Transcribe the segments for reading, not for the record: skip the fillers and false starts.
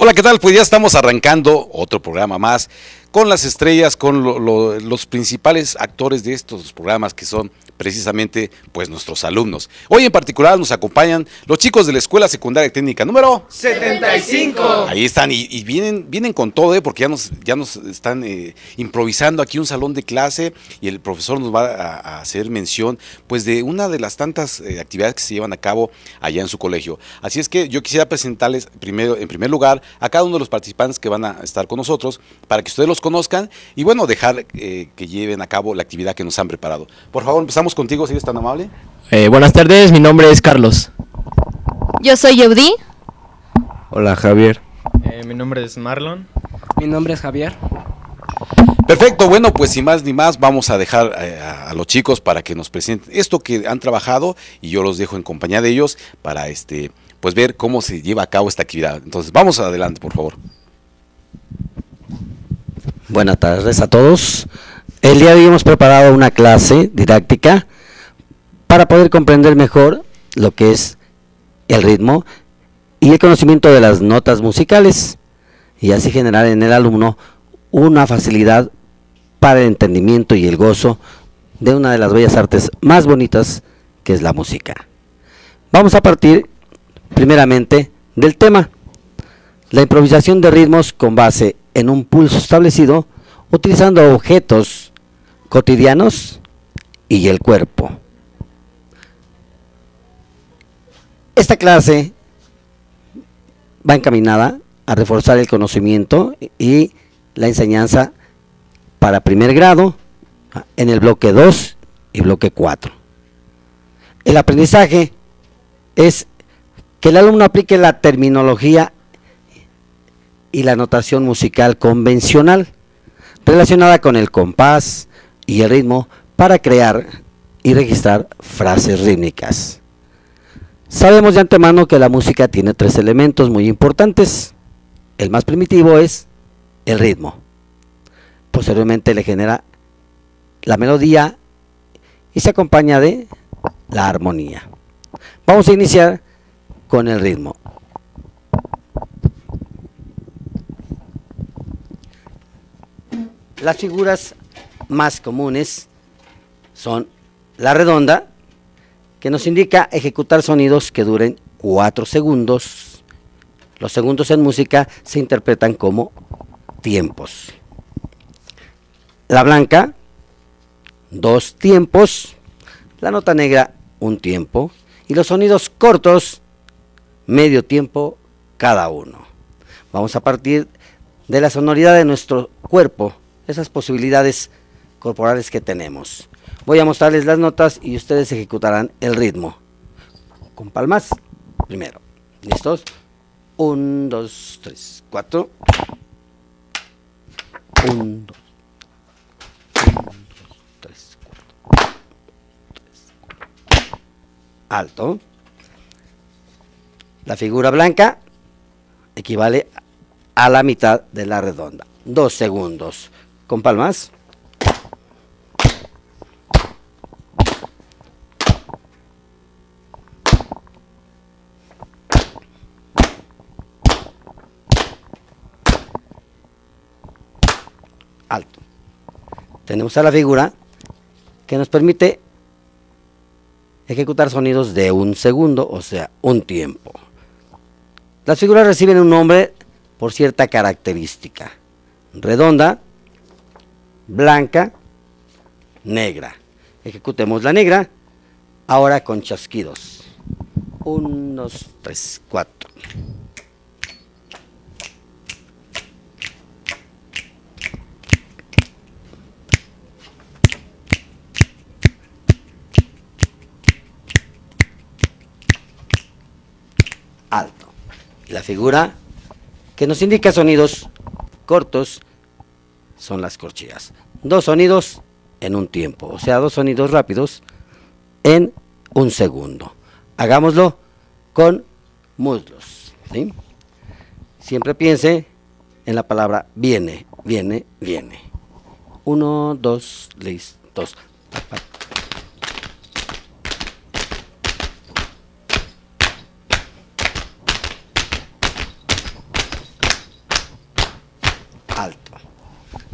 Hola, ¿qué tal? Pues ya estamos arrancando otro programa más con las estrellas, con los principales actores de estos programas que son precisamente pues nuestros alumnos. Hoy en particular nos acompañan los chicos de la Escuela Secundaria Técnica número 75. Ahí están y vienen con todo, porque ya nos están improvisando aquí un salón de clase y el profesor nos va a hacer mención pues de una de las tantas actividades que se llevan a cabo allá en su colegio. Así es que yo quisiera presentarles en primer lugar a cada uno de los participantes que van a estar con nosotros para que ustedes los conozcan y bueno, dejar que lleven a cabo la actividad que nos han preparado. Por favor, empezamos contigo, si eres tan amable. Buenas tardes, mi nombre es Carlos. Yo soy Yeudí. Hola, Javier. Mi nombre es Marlon. Mi nombre es Javier. Perfecto, bueno, pues sin más ni más vamos a dejar a los chicos para que nos presenten esto que han trabajado y yo los dejo en compañía de ellos para pues ver cómo se lleva a cabo esta actividad. Entonces, vamos adelante, por favor. Buenas tardes a todos. El día de hoy hemos preparado una clase didáctica para poder comprender mejor lo que es el ritmo y el conocimiento de las notas musicales y así generar en el alumno una facilidad para el entendimiento y el gozo de una de las bellas artes más bonitas que es la música. Vamos a partir primeramente del tema, la improvisación de ritmos con base en un pulso establecido utilizando objetos cotidianos y el cuerpo. Esta clase va encaminada a reforzar el conocimiento y la enseñanza para primer grado en el bloque 2 y bloque 4. El aprendizaje es que el alumno aplique la terminología y la notación musical convencional relacionada con el compás y el ritmo para crear y registrar frases rítmicas. Sabemos de antemano que la música tiene tres elementos muy importantes. El más primitivo es el ritmo. Posteriormente le genera la melodía y se acompaña de la armonía. Vamos a iniciar con el ritmo. Las figuras más comunes son la redonda, que nos indica ejecutar sonidos que duren 4 segundos. Los segundos en música se interpretan como tiempos. La blanca, 2 tiempos. La nota negra, 1 tiempo. Y los sonidos cortos, medio tiempo cada uno. Vamos a partir de la sonoridad de nuestro cuerpo, esas posibilidades corporales que tenemos. Voy a mostrarles las notas y ustedes ejecutarán el ritmo. Con palmas, primero. ¿Listos? 1, 2, 3, 4. 1, 2, 3, 4. Alto. La figura blanca equivale a la mitad de la redonda. 2 segundos. Con palmas. Alto. Tenemos a la figura que nos permite ejecutar sonidos de 1 segundo, o sea, 1 tiempo. Las figuras reciben un nombre por cierta característica: redonda, blanca, negra. Ejecutemos la negra ahora con chasquidos. 1, 2, 3, 4. Alto. La figura que nos indica sonidos cortos son las corcheas. 2 sonidos en 1 tiempo, o sea, 2 sonidos rápidos en 1 segundo. Hagámoslo con muslos, ¿sí? Siempre piense en la palabra viene, viene, viene. 1, 2, listos.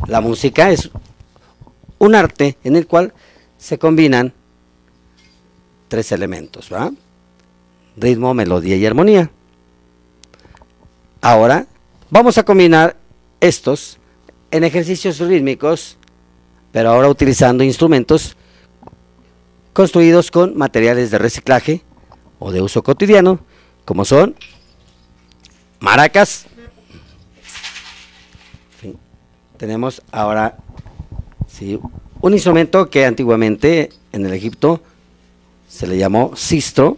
La música es un arte en el cual se combinan tres elementos, ¿verdad? Ritmo, melodía y armonía. Ahora vamos a combinar estos en ejercicios rítmicos, pero ahora utilizando instrumentos construidos con materiales de reciclaje o de uso cotidiano, como son maracas. Sí. Tenemos ahora sí, un instrumento que antiguamente en el Egipto se le llamó sistro,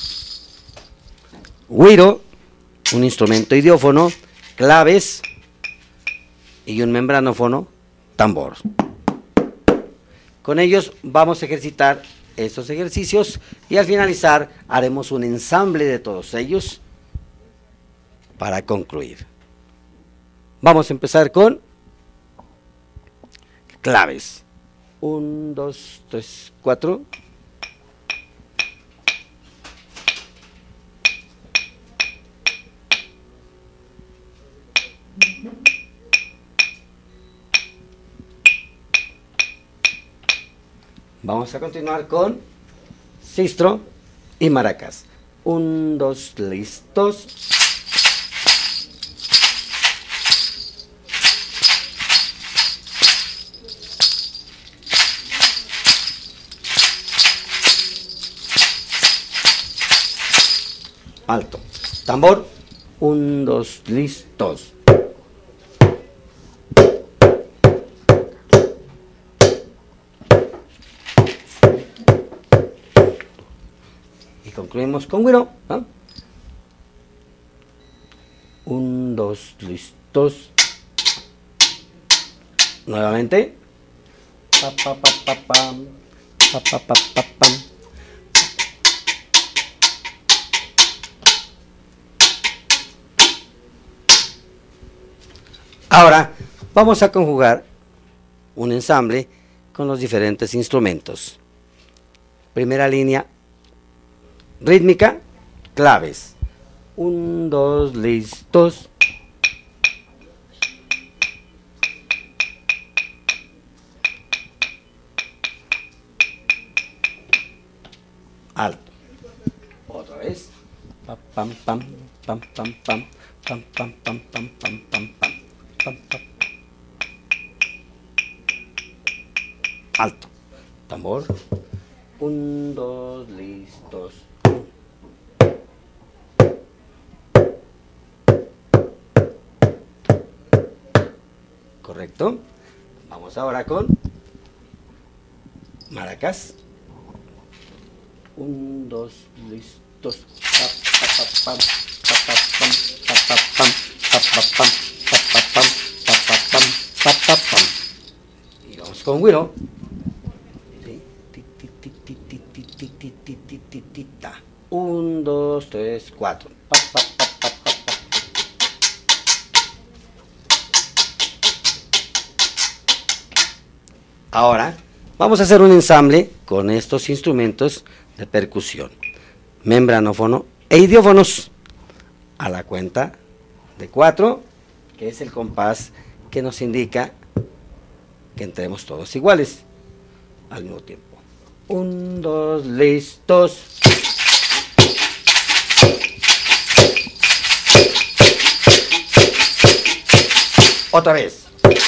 güiro, un instrumento idiófono, claves y un membranófono, tambor. Con ellos vamos a ejercitar estos ejercicios y al finalizar haremos un ensamble de todos ellos para concluir. Vamos a empezar con claves. 1, 2, 3, 4. Vamos a continuar con sistro y maracas. 1, 2, listos. Alto. Tambor. 1, 2, listos. Concluimos con güiro. 1, 2, listos. Nuevamente. Pa, pa, pa, pa, pam. Pa, pa, pa, pa, pam. Ahora vamos a conjugar un ensamble con los diferentes instrumentos. Primera línea rítmica, claves. 1, 2, listos. Alto. Otra vez. Pam, pam, pam, pam, pam, pam, pam, pam, pam, pam, pam, pam, pam, pam. Alto. Tambor. 1, 2, listos. Correcto. Vamos ahora con maracas. 1, 2, listos. Pa, pa, pa, pam, pa, pa, pam, pa, pa, pam, pa, pa, pam, pa, pa, pam, pa, pa, pam, pa, pa, pam. Y vamos con güiro. 1, 2, 3, 4. Pa, pa, pa, pa, pa, pa. Ahora vamos a hacer un ensamble con estos instrumentos de percusión, membranófono e idiófonos. A la cuenta de 4, que es el compás que nos indica que entremos todos iguales al mismo tiempo. 1, 2, listos. Otra vez.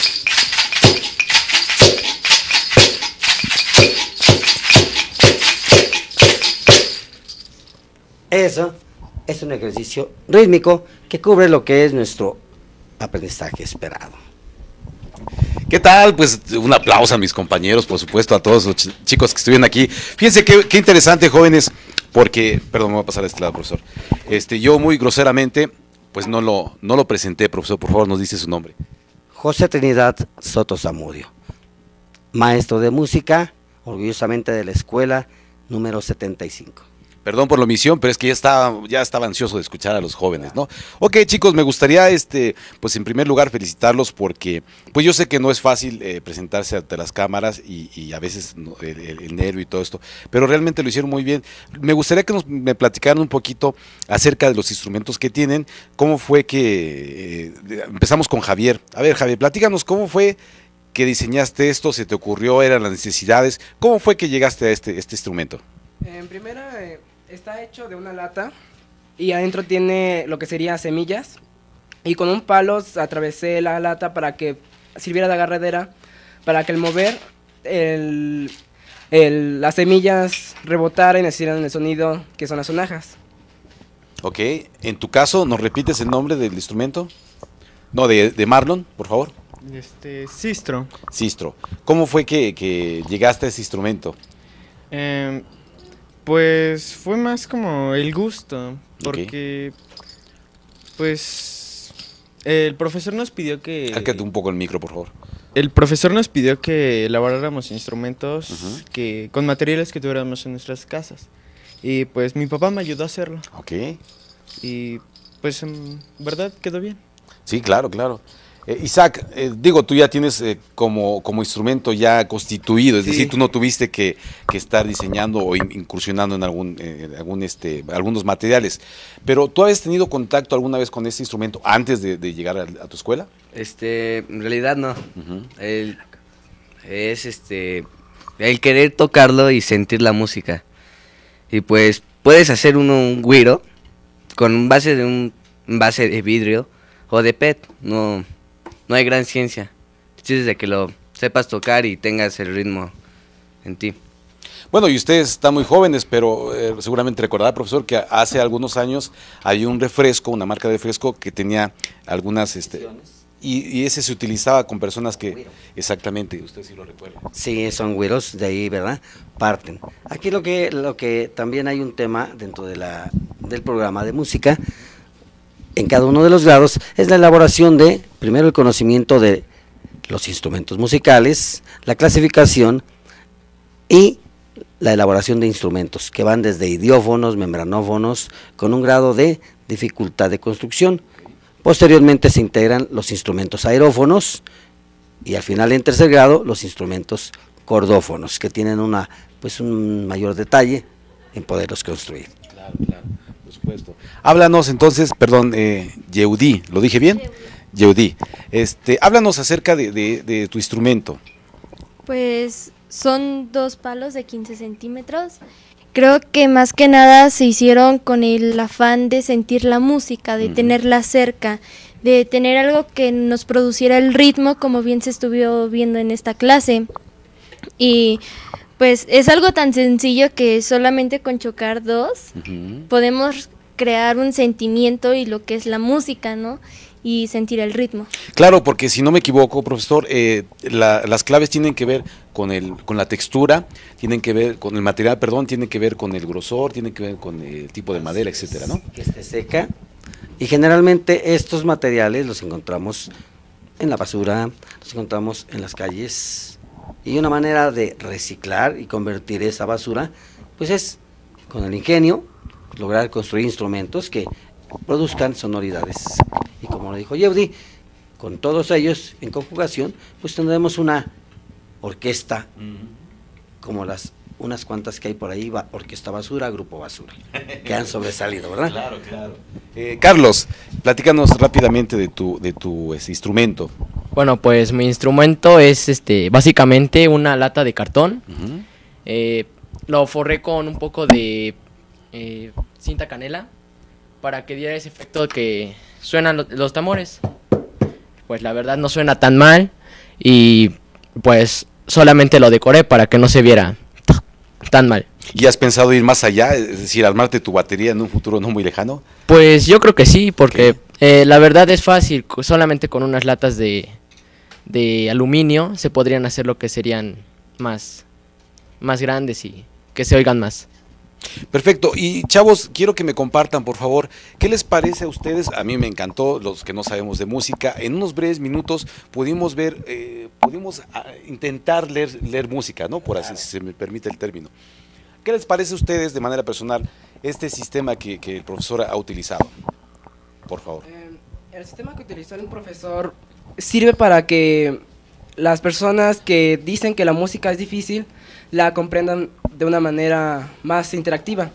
Eso es un ejercicio rítmico que cubre lo que es nuestro aprendizaje esperado. ¿Qué tal? Pues un aplauso a mis compañeros, por supuesto, a todos los chicos que estuvieron aquí. Fíjense qué interesante, jóvenes, porque, perdón, me voy a pasar a este lado, profesor. Yo muy groseramente, pues no lo presenté, profesor, por favor, nos dice su nombre. José Trinidad Soto Zamudio, maestro de música, orgullosamente de la escuela número 75. Perdón por la omisión, pero es que ya estaba ansioso de escuchar a los jóvenes, ¿no? Ok, chicos, me gustaría, pues en primer lugar felicitarlos porque, pues yo sé que no es fácil presentarse ante las cámaras y a veces el nervio y todo esto, pero realmente lo hicieron muy bien. Me gustaría que me platicaran un poquito acerca de los instrumentos que tienen, cómo fue que empezamos con Javier. A ver, Javier, platícanos cómo fue que diseñaste esto? ¿Se te ocurrió? ¿Eran las necesidades? ¿Cómo fue que llegaste a este instrumento? En primera, está hecho de una lata y adentro tiene lo que sería semillas. Y con un palo atravesé la lata para que sirviera de agarradera, para que al mover las semillas rebotaran y hicieran el sonido que son las sonajas. Ok, en tu caso, ¿nos repites el nombre del instrumento? No, de Marlon, por favor. Sistro. Sistro. ¿Cómo fue que llegaste a ese instrumento? Pues fue más como el gusto, porque pues el profesor nos pidió que... Acércate un poco el micro, por favor. El profesor nos pidió que elaboráramos instrumentos que con materiales que tuviéramos en nuestras casas. Y pues mi papá me ayudó a hacerlo. Ok. Y pues en verdad quedó bien. Sí, claro, claro. Isaac, digo, tú ya tienes como instrumento ya constituido, es decir, tú no tuviste que estar diseñando o incursionando en algunos materiales, pero ¿tú habías tenido contacto alguna vez con este instrumento antes de llegar a tu escuela? En realidad no. El querer tocarlo y sentir la música. Y pues puedes hacer un güiro con un base de vidrio o de PET. No hay gran ciencia. Es de que lo sepas tocar y tengas el ritmo en ti. Bueno, y ustedes están muy jóvenes, pero seguramente recordará, profesor, que hace algunos años había un refresco, una marca de refresco que tenía algunas... Y ese se utilizaba con personas que... Exactamente, usted sí lo recuerda. Sí, son güeros, de ahí, ¿verdad? Parten. Aquí lo que también hay un tema dentro del programa de música, en cada uno de los grados, es la elaboración primero el conocimiento de los instrumentos musicales, la clasificación y la elaboración de instrumentos, que van desde idiófonos, membranófonos, con un grado de dificultad de construcción. Posteriormente se integran los instrumentos aerófonos y al final en tercer grado los instrumentos cordófonos, que tienen un mayor detalle en poderlos construir. Claro, por supuesto. Háblanos entonces, perdón, Yeudí, ¿lo dije bien? Yeudí. Háblanos acerca de tu instrumento. Pues son 2 palos de 15 centímetros. Creo que más que nada se hicieron con el afán de sentir la música, de tenerla cerca, de tener algo que nos produciera el ritmo, como bien se estuvo viendo en esta clase. Y pues es algo tan sencillo que solamente con chocar 2 podemos crear un sentimiento y lo que es la música, ¿no? Y sentir el ritmo. Claro, porque si no me equivoco, profesor, las claves tienen que ver con la textura, tienen que ver con el material, perdón, tienen que ver con el grosor, tienen que ver con el tipo de madera, etcétera, ¿no? Que esté seca. Y generalmente estos materiales los encontramos en la basura, los encontramos en las calles. Y una manera de reciclar y convertir esa basura, pues es con el ingenio, lograr construir instrumentos que produzcan sonoridades. Y como lo dijo Yeudi, con todos ellos en conjugación, pues tendremos una orquesta, como unas cuantas que hay por ahí, Orquesta Basura, Grupo Basura, que han sobresalido, ¿verdad? Claro, claro. Carlos, platícanos rápidamente de tu instrumento. Bueno, pues mi instrumento es básicamente una lata de cartón. Lo forré con un poco de cinta canela para que diera ese efecto que suenan los tambores. Pues la verdad no suena tan mal y pues solamente lo decoré para que no se viera tan mal. ¿Y has pensado ir más allá, es decir, armarte tu batería en un futuro no muy lejano? Pues yo creo que sí, porque la verdad es fácil, solamente con unas latas de aluminio se podrían hacer lo que serían más grandes y que se oigan más. Perfecto, y chavos, quiero que me compartan, por favor, ¿qué les parece a ustedes? A mí me encantó, los que no sabemos de música, en unos breves minutos pudimos intentar leer música, ¿no? Por así, si se me permite el término. ¿Qué les parece a ustedes de manera personal este sistema que el profesor ha utilizado? Por favor. El sistema que utilizó el profesor sirve para que las personas que dicen que la música es difícil la comprendan de una manera más interactiva.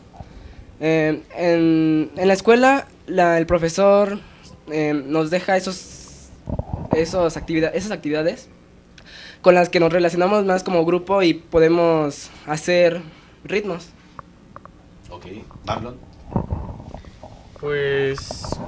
En la escuela el profesor nos deja esas actividades, con las que nos relacionamos más como grupo y podemos hacer ritmos. Ok, Marlon. Pues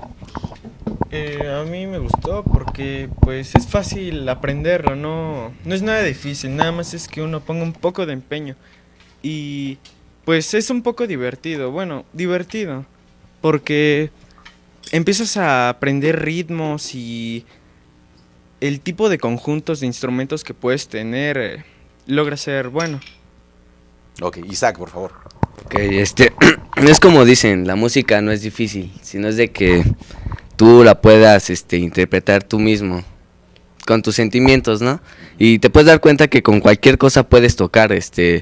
a mí me gustó porque pues es fácil aprenderlo, no es nada difícil, nada más es que uno ponga un poco de empeño y pues es un poco divertido, bueno, divertido, porque empiezas a aprender ritmos y el tipo de conjuntos de instrumentos que puedes tener logra ser bueno. Ok, Isaac, por favor. Ok, es como dicen, la música no es difícil, sino es de que tú la puedas interpretar tú mismo, con tus sentimientos, ¿no? Y te puedes dar cuenta que con cualquier cosa puedes tocar,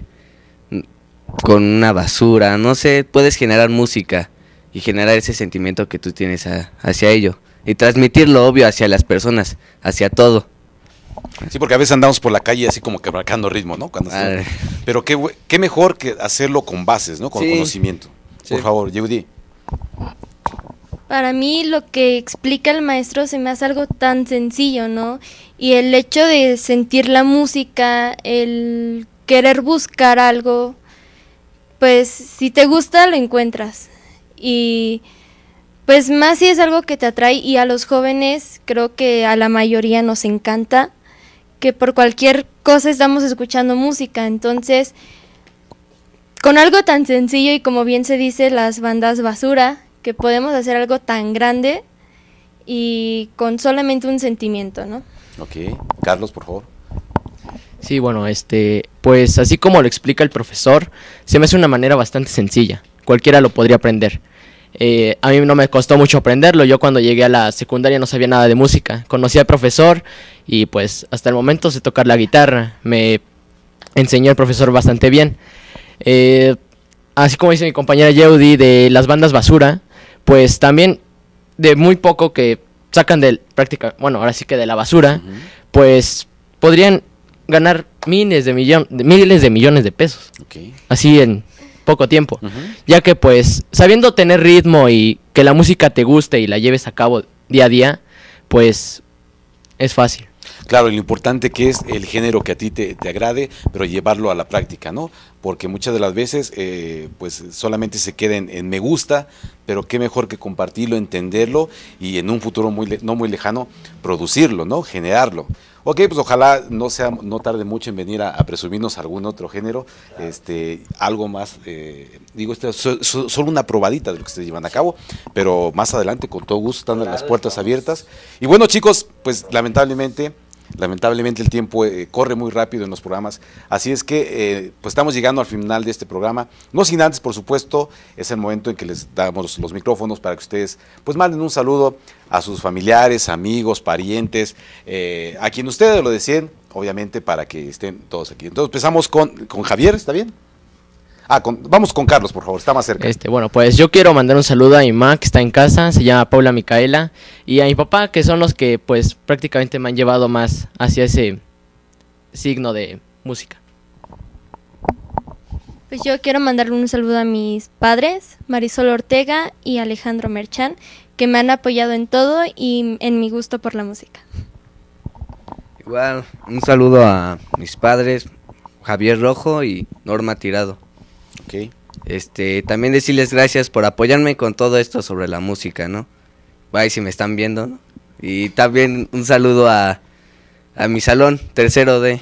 con una basura, no sé, puedes generar música y generar ese sentimiento que tú tienes hacia ello y transmitirlo, obvio, hacia las personas, hacia todo. Sí, porque a veces andamos por la calle así como que marcando ritmo, ¿no? Pero qué mejor que hacerlo con bases, ¿no? Con Sí. conocimiento. Por Sí. favor, Yeudi. Para mí lo que explica el maestro se me hace algo tan sencillo, ¿no? Y el hecho de sentir la música, el querer buscar algo, pues si te gusta lo encuentras. Y pues más si es algo que te atrae y a los jóvenes creo que a la mayoría nos encanta que por cualquier cosa estamos escuchando música, entonces con algo tan sencillo y como bien se dice las bandas basura, que podemos hacer algo tan grande y con solamente un sentimiento, ¿no? Ok, Carlos, por favor. Sí, bueno, pues así como lo explica el profesor, se me hace una manera bastante sencilla. Cualquiera lo podría aprender. A mí no me costó mucho aprenderlo. Yo cuando llegué a la secundaria no sabía nada de música. Conocí al profesor y pues hasta el momento sé tocar la guitarra. Me enseñó el profesor bastante bien. Así como dice mi compañera Yeudi de las bandas basura, pues también de muy poco que sacan de práctica, bueno, ahora sí que de la basura, pues podrían ganar miles de millones de pesos, Ok. así en poco tiempo, ya que pues sabiendo tener ritmo y que la música te guste y la lleves a cabo día a día, pues es fácil. Claro, y lo importante que es el género que a ti te agrade, pero llevarlo a la práctica, ¿no? Porque muchas de las veces, pues solamente se queda en me gusta, pero qué mejor que compartirlo, entenderlo y en un futuro no muy lejano producirlo, ¿no? Generarlo. Ok, pues ojalá no tarde mucho en venir a presumirnos algún otro género, algo más, digo, esto es solo una probadita de lo que ustedes llevan a cabo, pero más adelante con todo gusto están las puertas abiertas. Y bueno, chicos, pues lamentablemente el tiempo corre muy rápido en los programas, así es que pues estamos llegando al final de este programa, no sin antes, por supuesto, es el momento en que les damos los micrófonos para que ustedes pues manden un saludo a sus familiares, amigos, parientes, a quien ustedes lo deseen, obviamente para que estén todos aquí. Entonces empezamos con Javier, ¿está bien? Vamos con Carlos, por favor, está más cerca. Bueno, pues yo quiero mandar un saludo a mi mamá que está en casa, se llama Paula Micaela, y a mi papá, que son los que pues prácticamente me han llevado más hacia ese signo de música. Pues yo quiero mandarle un saludo a mis padres, Marisol Ortega y Alejandro Merchán, que me han apoyado en todo y en mi gusto por la música. Igual, un saludo a mis padres, Javier Rojo y Norma Tirado. Ok. También decirles gracias por apoyarme con todo esto sobre la música, ¿no? Bye si me están viendo, ¿no? Y también un saludo a mi salón, tercero D.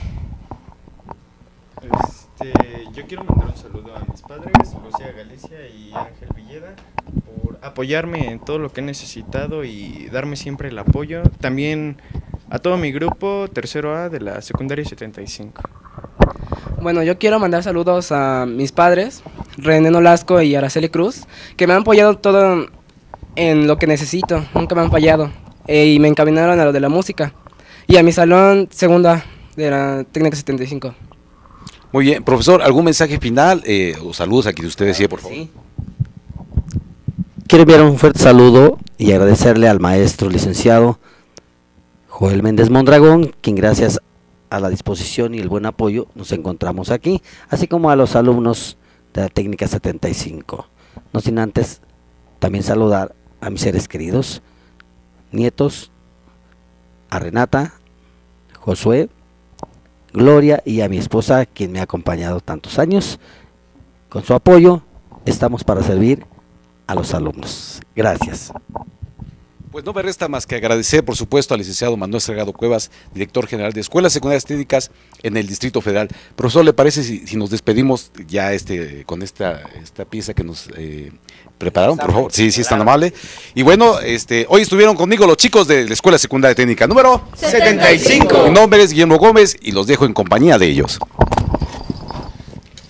Yo quiero mandar un saludo a mis padres, Lucía Galicia y Ángel Villeda, por apoyarme en todo lo que he necesitado y darme siempre el apoyo. También a todo mi grupo, tercero A de la secundaria 75. Bueno, yo quiero mandar saludos a mis padres, René Nolasco y Araceli Cruz, que me han apoyado todo en lo que necesito, nunca me han fallado, y me encaminaron a lo de la música. Y a mi salón segunda de la técnica 75. Muy bien, profesor, ¿algún mensaje final o saludos a quien usted decía, por favor? Sí. Quiero enviar un fuerte saludo y agradecerle al maestro licenciado Joel Méndez Mondragón, quien gracias a la disposición y el buen apoyo nos encontramos aquí, así como a los alumnos de la técnica 75. No sin antes también saludar a mis seres queridos, nietos, a Renata, Josué, Gloria y a mi esposa, quien me ha acompañado tantos años. Con su apoyo, estamos para servir a los alumnos. Gracias. Pues no me resta más que agradecer, por supuesto, al licenciado Manuel Salgado Cuevas, director general de Escuelas Secundarias Técnicas en el Distrito Federal. Profesor, ¿le parece si nos despedimos ya con esta pieza que nos prepararon, por favor? Sí, es tan amable. Y bueno, hoy estuvieron conmigo los chicos de la Escuela Secundaria Técnica número 75. Mi nombre es Guillermo Gómez y los dejo en compañía de ellos.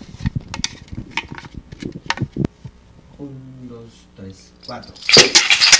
1, 2, 3, 4.